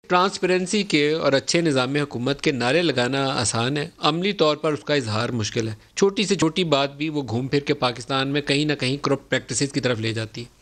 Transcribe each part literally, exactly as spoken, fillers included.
Transparency کے اور اچھے نظام حکومت کے نعرے لگانا آسان ہے، عملی طور پر اس کا اظہار مشکل ہے۔ چھوٹی سے چھوٹی بات بھی وہ گھوم پھر کے پاکستان میں کہیں نہ کہیں کرپٹ پریکٹسز کی طرف لے جاتی ہے۔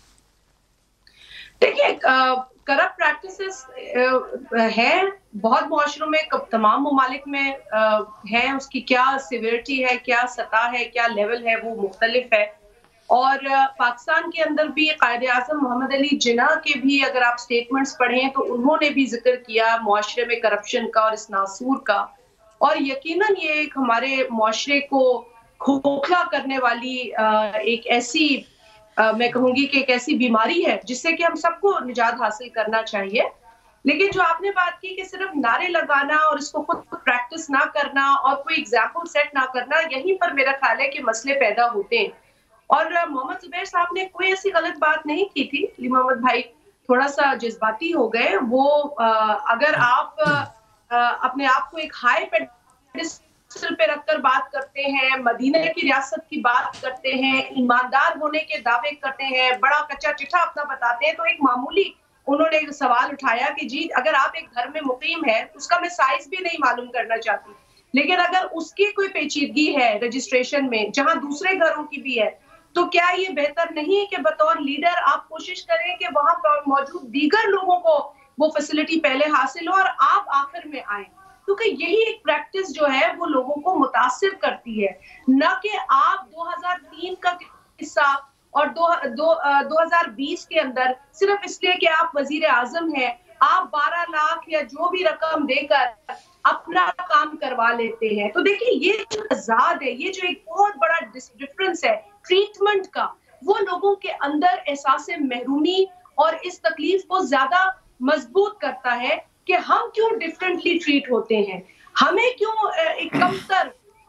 دیکھیے کرپٹ پریکٹسز ہے بہت معاشروں میں، تمام ممالک میں ہے، اس کی کیا سیویرٹی ہے، کیا سطح ہے، کیا لیول ہے، وہ مختلف ہے۔ اور پاکستان کے اندر بھی قائد اعظم محمد علی جناح کے بھی اگر آپ سٹیٹمنٹس پڑھیں تو انہوں نے بھی ذکر کیا معاشرے میں کرپشن کا اور اس ناسور کا، اور یقیناً یہ ایک ہمارے معاشرے کو کھوکھلا کرنے والی ایک ایسی میں کہوں گی کہ ایک ایسی بیماری ہے جس سے کہ ہم سب کو نجات حاصل کرنا چاہیے۔ لیکن جو آپ نے بات کی کہ صرف نعرے لگانا اور اس کو خود پریکٹس نہ کرنا اور کوئی ایگزامپل سیٹ نہ کرنا، یہیں پر میرا خیال ہے کہ مسئلے پیدا ہوتے ہیں۔ اور محمد زبیر صاحب نے کوئی ایسی غلط بات نہیں کی تھی، علی محمد بھائی تھوڑا سا جذباتی ہو گئے۔ وہ اگر آپ اپنے آپ کو ایک ہائی پیڈسٹل پہ رکھ کر بات کرتے ہیں، مدینہ کی ریاست کی بات کرتے ہیں، ایماندار ہونے کے دعوے کرتے ہیں، بڑا کچا چٹھا اپنا بتاتے ہیں، تو ایک معمولی انہوں نے ایک سوال اٹھایا کہ جی اگر آپ ایک گھر میں مقیم ہے، اس کا میں سائز بھی نہیں معلوم کرنا چاہتی، لیکن اگر اس کی کوئی پیچیدگی ہے رجسٹریشن میں جہاں دوسرے گھروں کی بھی ہے، تو کیا یہ بہتر نہیں کہ بطور لیڈر آپ کوشش کریں کہ وہاں پر موجود دیگر لوگوں کو وہ فیسلٹی پہلے حاصل ہو اور آپ آخر میں آئیں؟ کیونکہ یہی ایک پریکٹس جو ہے وہ لوگوں کو متاثر کرتی ہے، نہ کہ آپ دو ہزار تین کا قصہ اور دو ہزار بیس کے اندر صرف اس لیے کہ آپ وزیر اعظم ہیں، آپ بارہ لاکھ یا جو بھی رقم دے کر اپنا کام کروا لیتے ہیں۔ تو دیکھیں یہ جو تضاد ہے، یہ جو ایک بہت بڑا ڈفرنس ہے ٹریٹمنٹ کا، وہ لوگوں کے اندر احساس محرومی اور اس تکلیف کو زیادہ مضبوط کرتا ہے کہ ہم کیوں ڈفرینٹلی ٹریٹ ہوتے ہیں، ہمیں کیوں ایک کمتر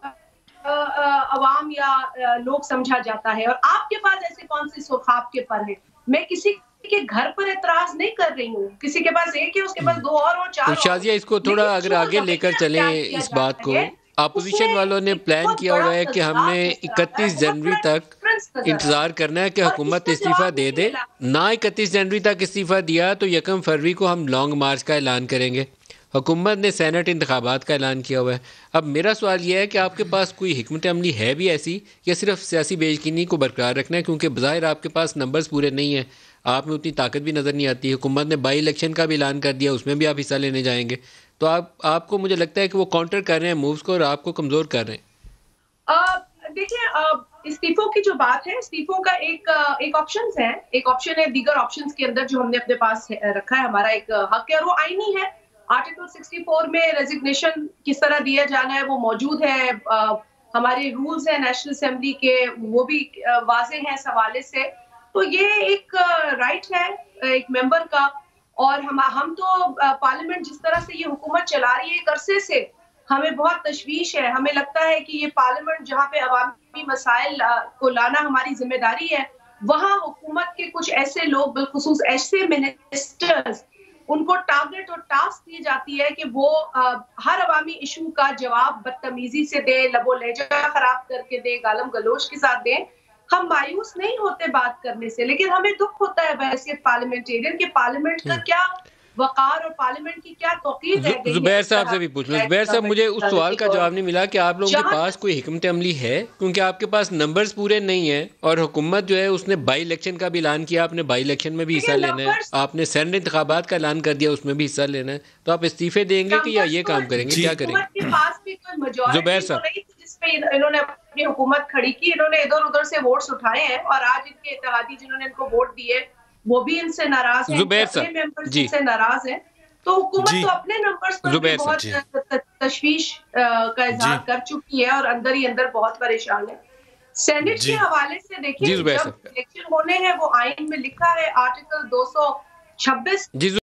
عوام یا لوگ سمجھا جاتا ہے، اور آپ کے پاس ایسے کون سے سوخاب کے پر ہیں۔ میں کسی کے گھر پر اعتراض نہیں کر رہی ہوں، کسی کے پاس ایک ہے، اس کے پاس دو اور اور چار تو اور، شازیہ اس کو تھوڑا اگر آگے لے کر چلیں اس بات کو، اپوزیشن والوں نے پلان کیا ہوا ہے کہ ہم نے اکتیس جنوری تک انتظار کرنا ہے کہ حکومت استعفیٰ دے دے، نہ اکتیس جنوری تک استعفیٰ دیا تو یکم فروری کو ہم لانگ مارچ کا اعلان کریں گے۔ حکومت نے سینٹ انتخابات کا اعلان کیا ہوا ہے۔ اب میرا سوال یہ ہے کہ آپ کے پاس کوئی حکمت عملی ہے بھی ایسی، یا صرف سیاسی بے یقینی کو برقرار رکھنا ہے؟ کیونکہ بظاہر آپ کے پاس نمبرز پورے نہیں ہیں، آپ میں اتنی طاقت بھی نظر نہیں آتی۔ حکومت نے بائی الیکشن کا بھی اعلان کر دیا، اس میں بھی آپ حصہ لینے جائیں گے، تو آپ آپ کو مجھے لگتا ہے کہ وہ کاؤنٹر کر رہے ہیں مووز کو اور آپ کو کمزور کر رہے ہیں۔ دیکھیں استعفوں کی جو بات ہے، استعفوں کا ایک ایک آپشنز ہے، ایک آپشن ہے دیگر آپشنز کے اندر جو ہم نے اپنے پاس رکھا ہے، ہمارا ایک حق ہے اور وہ آئینی ہے۔ آرٹیکل سکسٹی فور میں ریزگنیشن کس طرح دیا جانا ہے وہ موجود ہے، ہمارے رولز ہیں نیشنل اسمبلی کے، وہ بھی واضح ہیں اس حوالے سے۔ تو یہ ایک رائٹ ہے ایک ممبر کا، اور ہم ہم تو پارلیمنٹ جس طرح سے یہ حکومت چلا رہی ہے ایک عرصے سے ہمیں بہت تشویش ہے، ہمیں لگتا ہے کہ یہ پارلیمنٹ جہاں پہ عوامی مسائل کو لانا ہماری ذمہ داری ہے، وہاں حکومت کے کچھ ایسے لوگ بالخصوص ایسے منسٹرز ان کو ٹارگٹ اور ٹاسک دی جاتی ہے کہ وہ ہر عوامی ایشو کا جواب بدتمیزی سے دے، لب و لہجہ خراب کر کے دے، گالم گلوچ کے ساتھ دیں۔ ہم مایوس نہیں ہوتے بات کرنے سے، لیکن ہمیں دکھ ہوتا ہے بحیثیت پارلیمنٹیرین کہ پارلیمنٹ کا کیا وقار اور پارلیمنٹ کی کیا توقیر رہ گئی ہے۔ زبیر صاحب سے بھی پوچھ لوں، زبیر صاحب مجھے اس سوال کا جواب نہیں ملا کہ آپ لوگوں کے پاس کوئی حکمت عملی ہے، کیونکہ آپ کے پاس نمبرز پورے نہیں ہیں، اور حکومت جو ہے اس نے بائی الیکشن کا بھی اعلان کیا، آپ نے بائی الیکشن میں بھی حصہ لینا ہے، آپ نے سینٹ انتخابات کا اعلان کر دیا، اس میں بھی حصہ لینا ہے، تو آپ استعفے دیں گے کہ یا یہ کام کریں گے، کیا کریں گے؟ زبیر صاحب جس پہ انہوں نے اپنی حکومت کھڑی کی، انہوں نے ادھر ادھر سے ووٹس اٹھائے ہیں، اور آج ان کے اتحادی جنہوں نے ان کو ووٹ دیے وہ بھی ان سے ناراض ہیں، اپنے ممبرز ان سے ناراض ہیں، تو حکومت تو اپنے نمبرز پر بھی بہت تشویش کا اظہار کر چکی ہے اور اندر ہی اندر بہت پریشان ہے۔ سینٹ کے حوالے سے دیکھیں جب الیکشن ہونے ہیں وہ آئین میں لکھا ہے آرٹیکل دو سو چھبیس